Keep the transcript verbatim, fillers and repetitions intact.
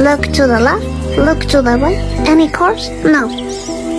Look to the left, look to the right. Any cars? No.